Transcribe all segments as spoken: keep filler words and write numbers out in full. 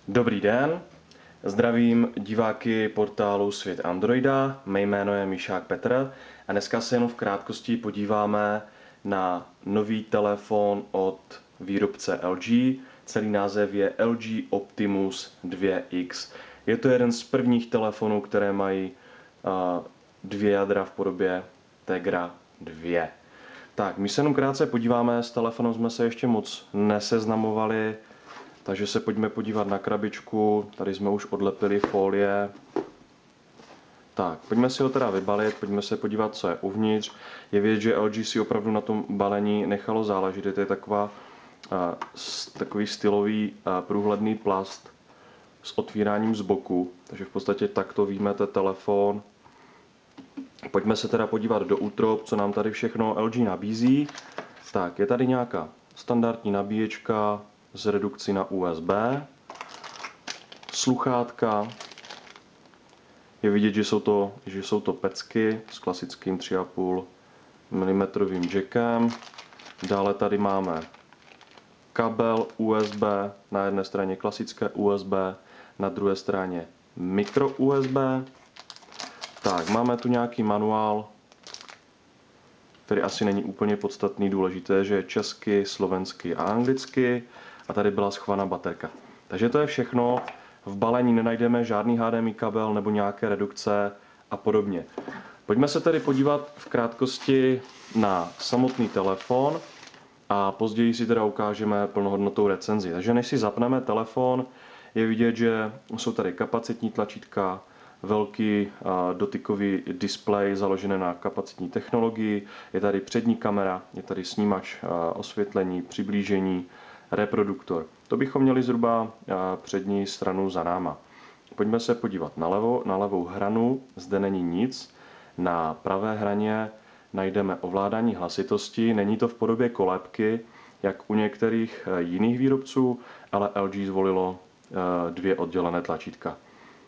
Dobrý den, zdravím diváky portálu Svět Androida, mé jméno je Míšák Petr a dneska se jenom v krátkosti podíváme na nový telefon od výrobce L G. Celý název je L G Optimus dva X. Je to jeden z prvních telefonů, které mají uh, dvě jádra v podobě Tegra dva. Tak, my se jenom krátce podíváme, s telefonem jsme se ještě moc neseznamovali, takže se pojďme podívat na krabičku, tady jsme už odlepili folie. Tak, pojďme si ho teda vybalit, pojďme se podívat, co je uvnitř. Je vidět, že L G si opravdu na tom balení nechalo záležet, to je taková, takový stylový průhledný plast s otvíráním z boku, takže v podstatě takto vyjmete telefon. Pojďme se teda podívat do útrob, co nám tady všechno L G nabízí. Tak, je tady nějaká standardní nabíječka s redukcí na U S B, sluchátka, je vidět, že jsou to, že jsou to pecky s klasickým tři a půl milimetru jackem. Dále tady máme kabel U S B, na jedné straně klasické U S B, na druhé straně mikro U S B. Tak, máme tu nějaký manuál, který asi není úplně podstatný, důležité, že je česky, slovensky a anglicky. A tady byla schovaná baterka. Takže to je všechno. V balení nenajdeme žádný H D M I kabel nebo nějaké redukce a podobně. Pojďme se tedy podívat v krátkosti na samotný telefon a později si teda ukážeme plnohodnotnou recenzi. Takže než si zapneme telefon, je vidět, že jsou tady kapacitní tlačítka, velký dotykový displej založený na kapacitní technologii, je tady přední kamera, je tady snímač osvětlení, přiblížení, reproduktor. To bychom měli zhruba přední stranu za náma. Pojďme se podívat na, levo, na levou hranu, zde není nic. Na pravé hraně najdeme ovládání hlasitosti, není to v podobě kolébky, jak u některých jiných výrobců, ale L G zvolilo dvě oddělené tlačítka.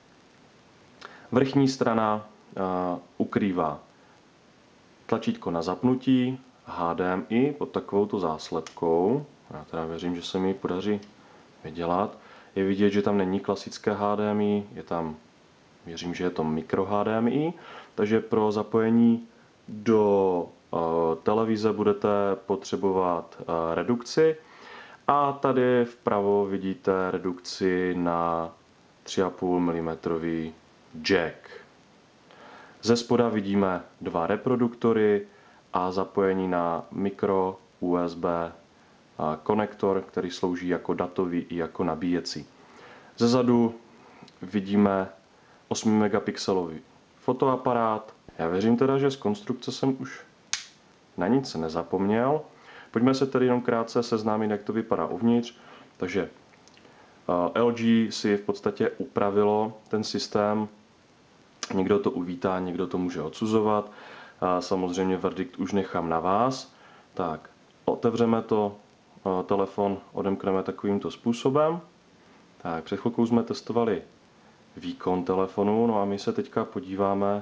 Vrchní strana ukrývá tlačítko na zapnutí, H D M I pod takovouto záslepkou. Já teda věřím, že se mi podaří vydělat. Je vidět, že tam není klasické H D M I, je tam, věřím, že je to mikro H D M I, takže pro zapojení do uh, televize budete potřebovat uh, redukci. A tady vpravo vidíte redukci na tři a půl milimetru jack. Ze spoda vidíme dva reproduktory a zapojení na mikro U S B konektor, který slouží jako datový i jako nabíjecí. Zezadu vidíme osm megapixelový fotoaparát. Já věřím teda, že z konstrukce jsem už na nic nezapomněl. Pojďme se tedy jenom krátce seznámit, jak to vypadá uvnitř. Takže L G si v podstatě upravilo ten systém. Někdo to uvítá, někdo to může odsuzovat. Samozřejmě verdikt už nechám na vás. Tak, otevřeme to, telefon odemkneme takovýmto způsobem. Tak, před chvilkou jsme testovali výkon telefonu, no a my se teďka podíváme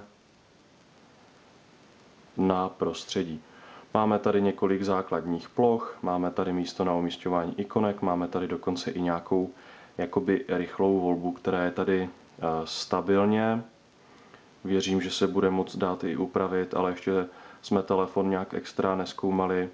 na prostředí. Máme tady několik základních ploch, máme tady místo na umísťování ikonek, máme tady dokonce i nějakou jakoby rychlou volbu, která je tady stabilně. Věřím, že se bude moct dát i upravit, ale ještě jsme telefon nějak extra nezkoumali.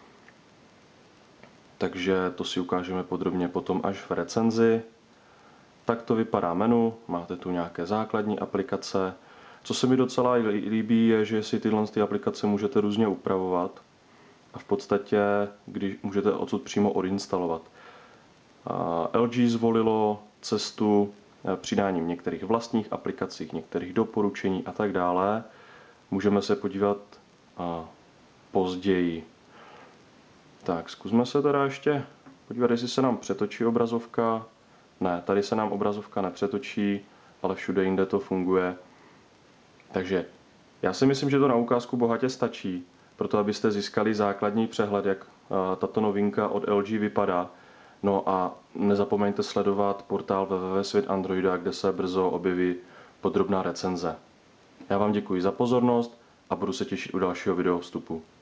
Takže to si ukážeme podrobně potom až v recenzi. Tak to vypadá menu, máte tu nějaké základní aplikace. Co se mi docela líbí, je, že si tyhle ty aplikace můžete různě upravovat a v podstatě když můžete odsud přímo odinstalovat. L G zvolilo cestu přidáním některých vlastních aplikací, některých doporučení a tak dále. Můžeme se podívat později. Tak, zkusme se teda ještě podívat, jestli se nám přetočí obrazovka. Ne, tady se nám obrazovka nepřetočí, ale všude jinde to funguje. Takže já si myslím, že to na ukázku bohatě stačí, proto abyste získali základní přehled, jak tato novinka od L G vypadá. No a nezapomeňte sledovat portál w w w tečka svět androida, kde se brzo objeví podrobná recenze. Já vám děkuji za pozornost a budu se těšit u dalšího video vstupu.